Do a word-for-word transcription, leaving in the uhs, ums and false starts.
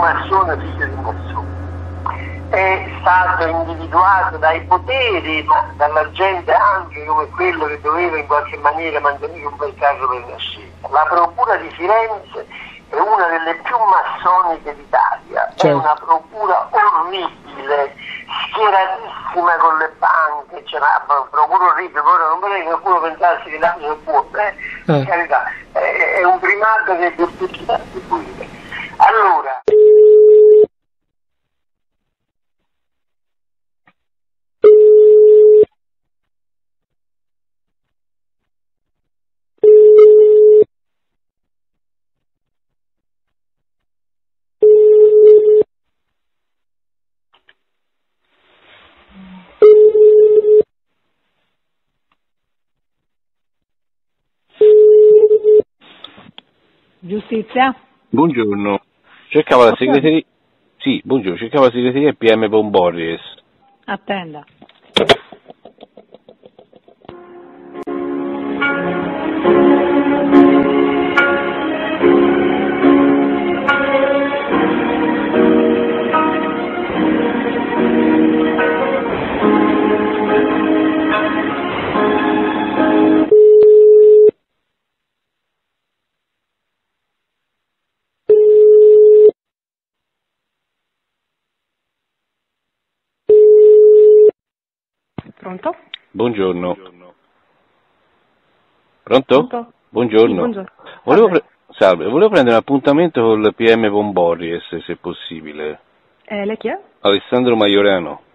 massone figlio di massone. È stato individuato dai poteri, ma dalla gente anche come quello che doveva in qualche maniera mantenere un bel caso per la scelta. La procura di Firenze è una delle più massoniche d'Italia, certo. È una procura orribile, schieratissima con le banche, c'è una procura orribile, ora non vorrei che qualcuno pensasse che l'altro è buono, eh? Per carità, è, è un primato che è difficile da attribuire. Allora... Giustizia? Buongiorno, cercavo la segreteria. Sì, buongiorno, cercavo la segreteria P M Bomborries. Attenda. Pronto? Buongiorno. Pronto? Pronto? Buongiorno. Sì, buongiorno. Volevo, pre- salve, volevo prendere un appuntamento col P M Bomborries, se possibile. Eh, lei chi è? Alessandro Maiorano.